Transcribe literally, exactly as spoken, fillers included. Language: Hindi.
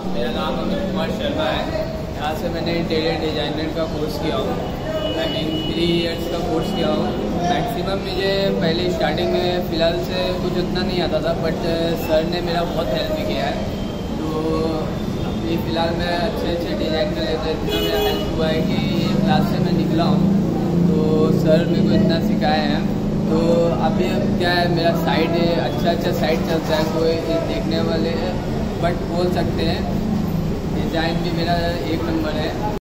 मेरा नाम अमित कुमार शर्मा है। यहाँ से मैंने इंटीरियर डिज़ाइनर का कोर्स किया हूँ। आई मीन थ्री इयर्स का कोर्स किया हूँ। मैक्सिमम मुझे पहले स्टार्टिंग में फ़िलहाल से कुछ उतना नहीं आता था, बट सर ने मेरा बहुत हेल्प किया है। तो अभी फ़िलहाल मैं अच्छे अच्छे डिज़ाइन कर लेता हूँ। इतना मेरा हेल्प हुआ है कि क्लास से मैं निकला हूँ तो सर मेरे को इतना सिखाए हैं। तो अभी अब क्या है, मेरा साइड अच्छा अच्छा साइड चलता है, कोई देखने वाले बट बोल सकते हैं डिज़ाइन भी मेरा एक नंबर है।